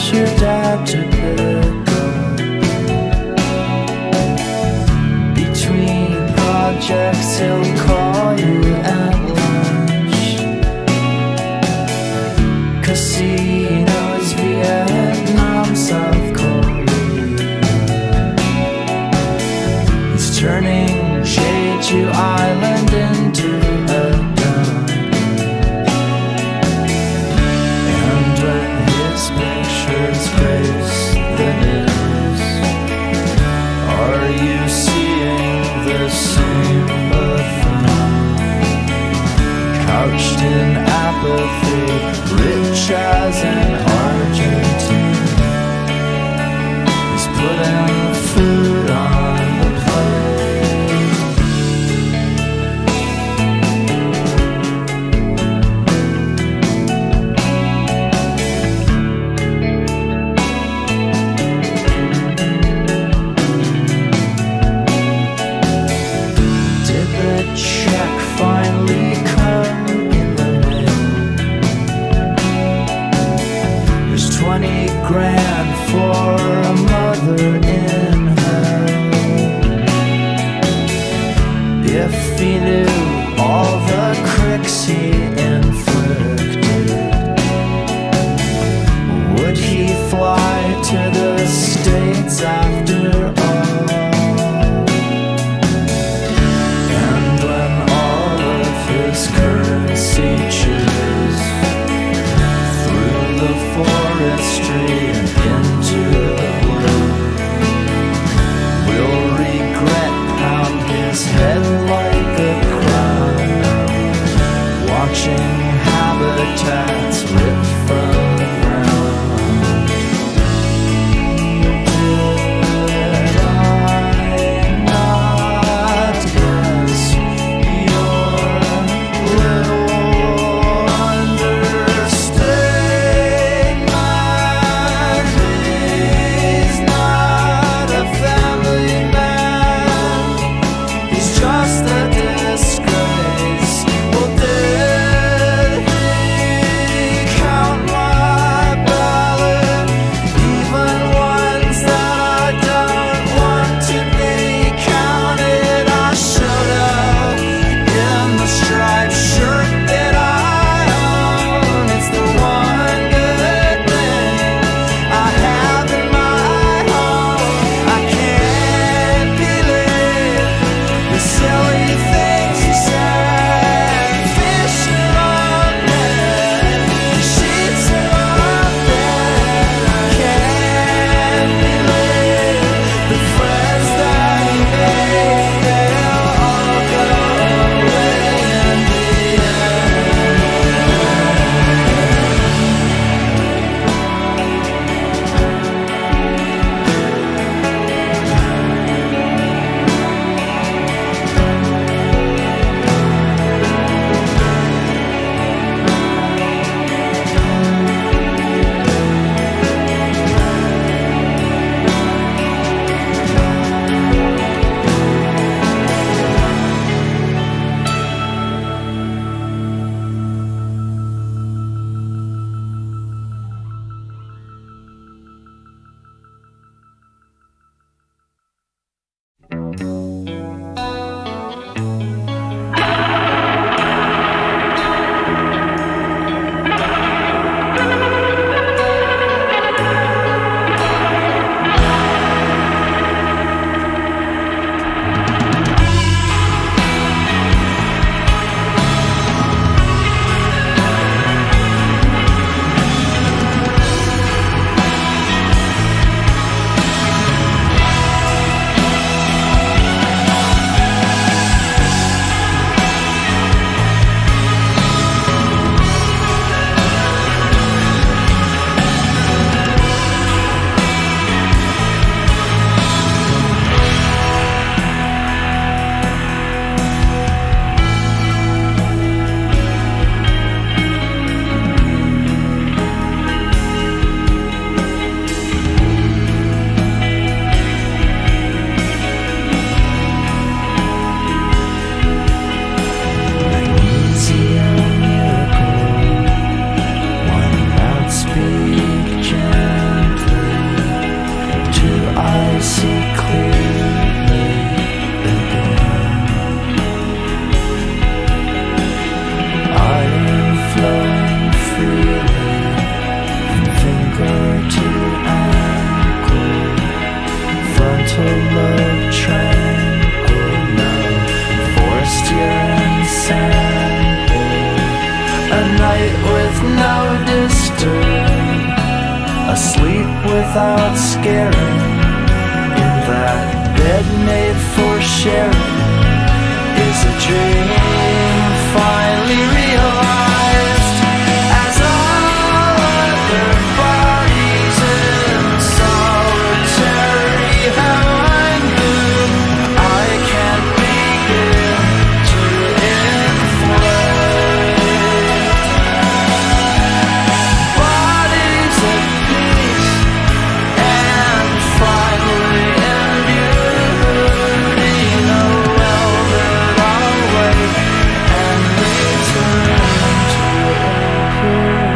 your dad to pick up. Between projects he'll call you at lunch. Casinos, Vietnam, South Korea. He's turning Jeju Island into a dump. And when his pictures grace the news, are you seeing the same buffoon? Couched in apathy, rich as an Argentine. He's putting food on the plate. Did the check finally come in the mail? There's 20 grand for a mother in hell. If he knew all the cricks he inflicted, would he fly to the States after all? And when all of his currency chews through the forestry and into the blue, will regret pound his head like a crown, watching habitats ripped from the ground. Did I not guess your little understatement? He's not a family man, he's just a disgrace. Well, did he asleep without scaring, in that bed made for sharing, is a dream finally realized, as all other bodies in solitary howling gloom. I can't begin to inflate bodies at peace, and finally in beauty know well that I'll wait and return to purity.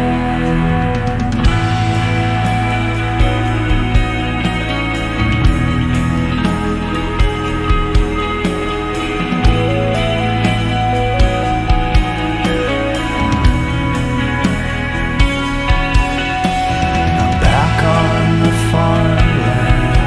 I'm back on the farmland,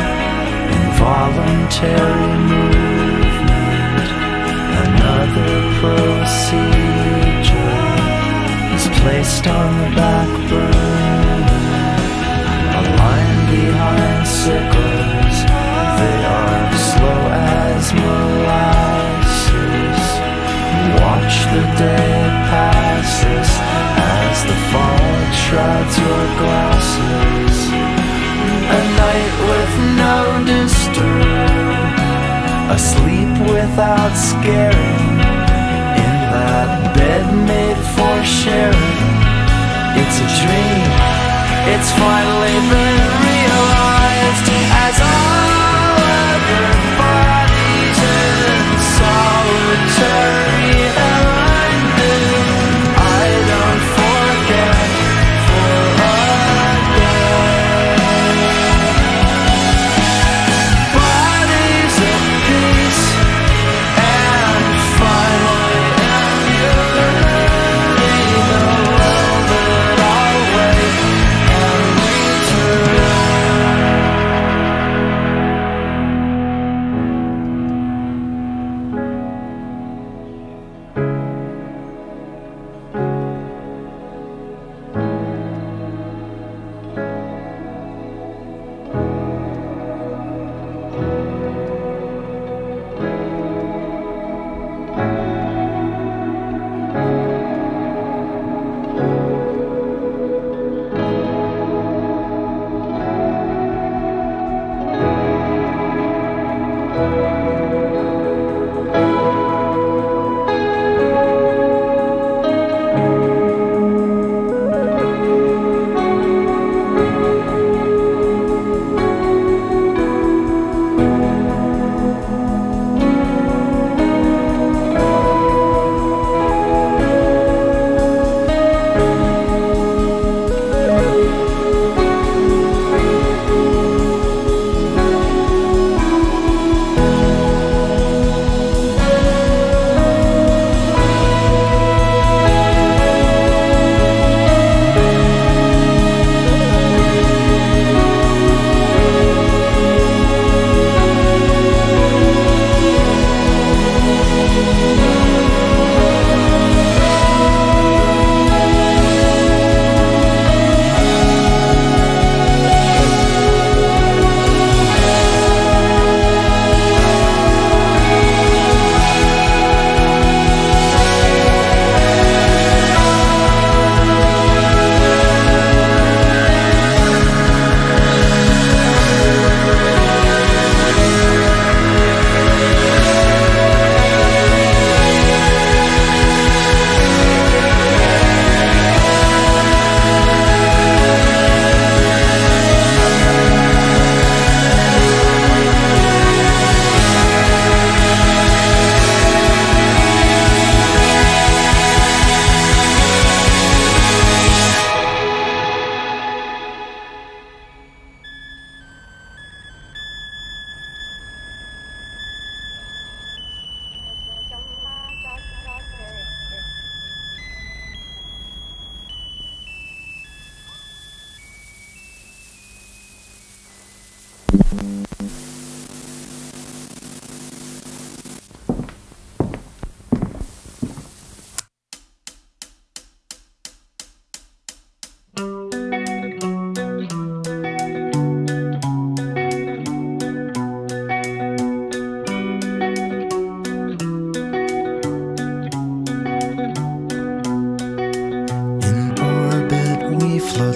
involuntary movement. Another procedure is placed on the back burner. A line behind sickles, they are slow as molasses. Watch the day passes as the fall shrouds your glasses. A night with no disturb, asleep without scaring, in that bed made for sharing. It's a dream, it's finally been realized, as all other bodies in solitary howling gloom. I don't forget for a day. Bodies at peace, and finally in beauty know well that I'll wait and return.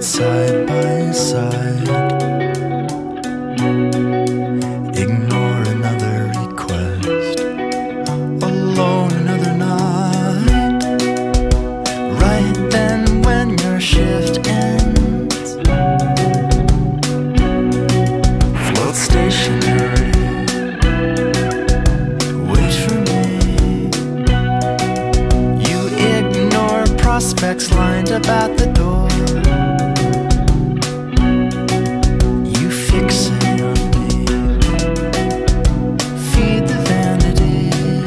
night side by side. Ignore another request. Alone another night. Right then when your shift ends. Float stationary. Wait for me. You ignore prospects lined up at the door. You fixate on me. Feed the vanity.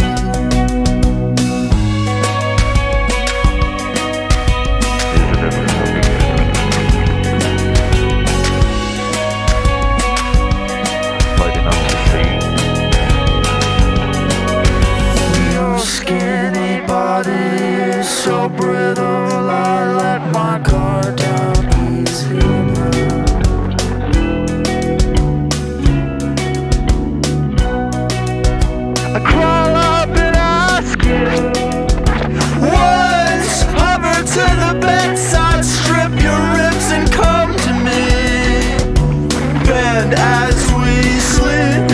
Your skinny body is so brittle, I let my guard down easy now. I crawl up and ask you once, hover to the bedside, strip your ribs and come to me. Bend as we sleep.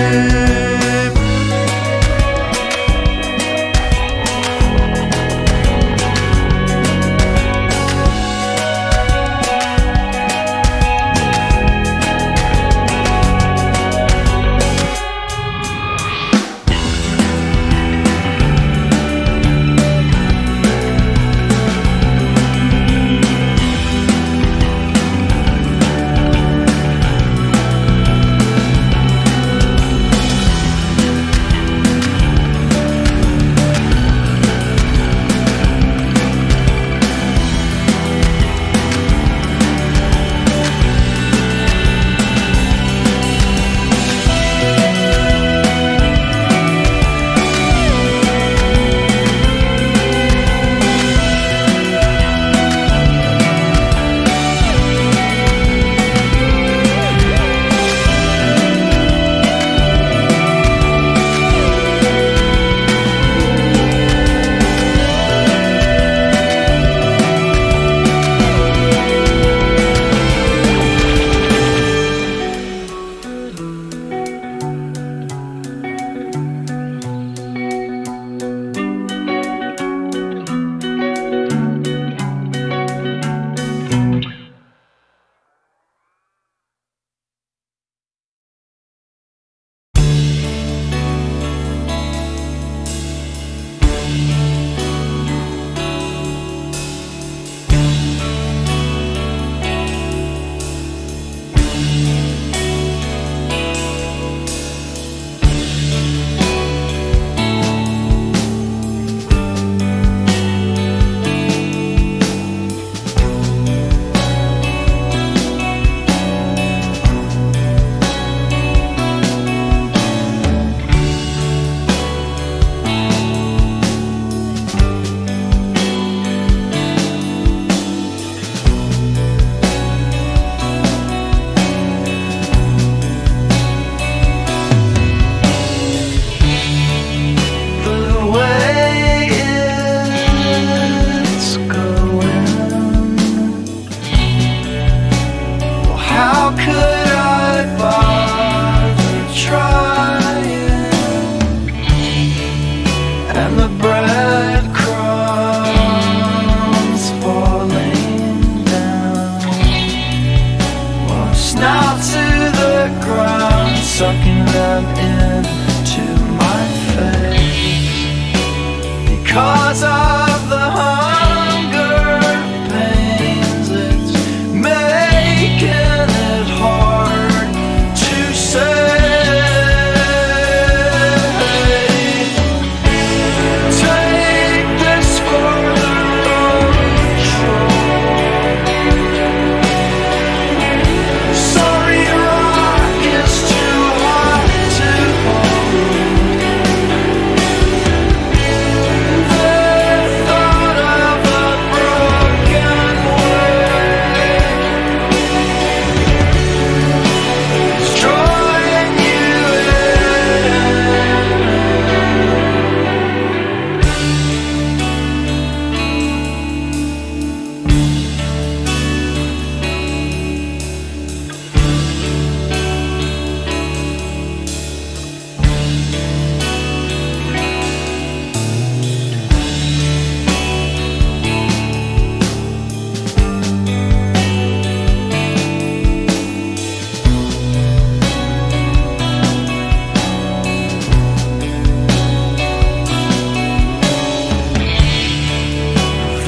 Sucking them into my face because of the hunger pains. It's making it hard to say. Take this for the road trip. Sorry, rock is too hard.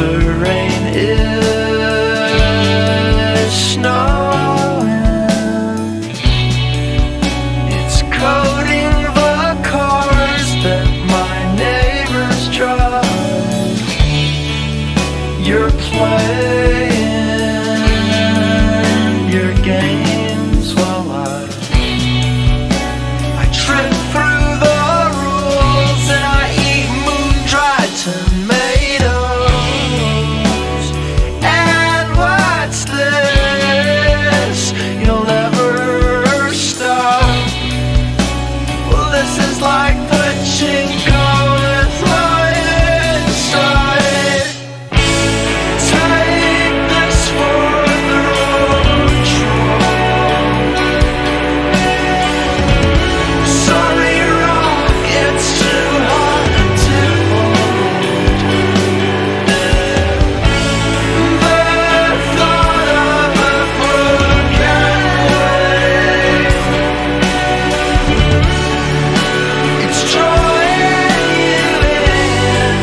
the rain is snowing. It's coating the cars that my neighbors drive. You're playing your games while I trip through the rules and I eat moon-dried tomatoes. And what's this? You'll never stop. Well, this is like pachinko with my inside. Take this for the road trip. Sorry, rock, it's too hot to hold. The thought of a broken wave, it's drawing you in.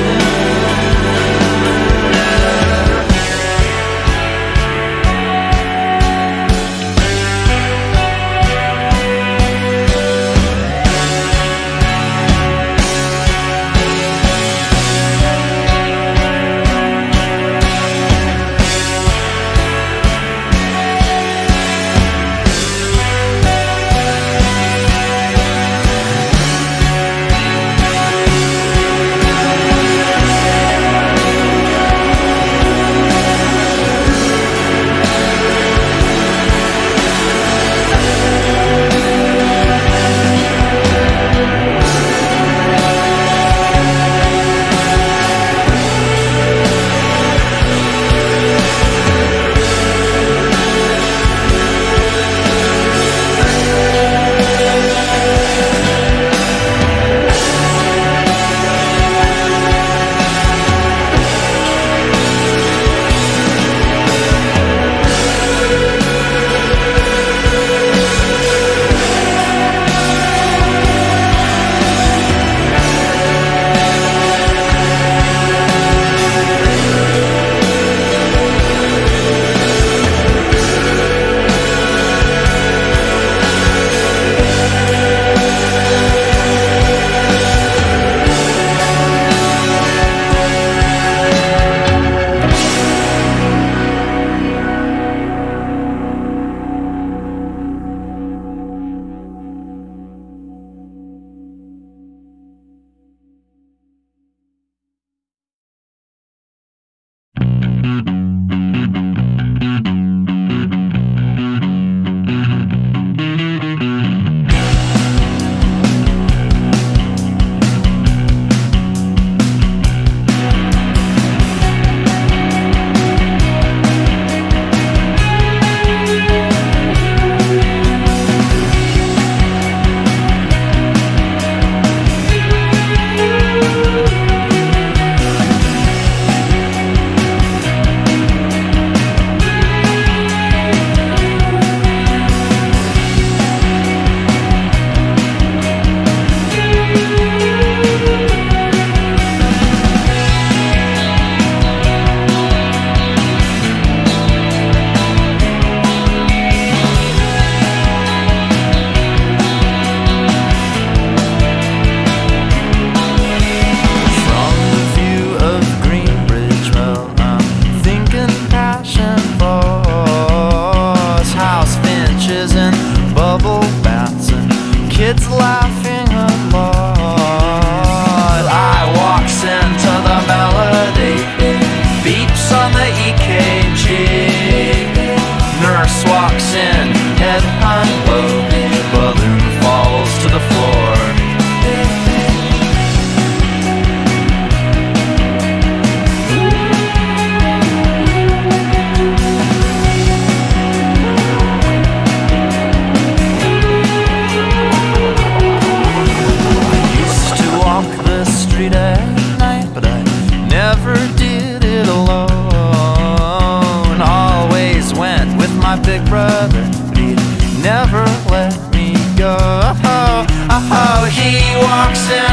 never let me go. Oh, he walks in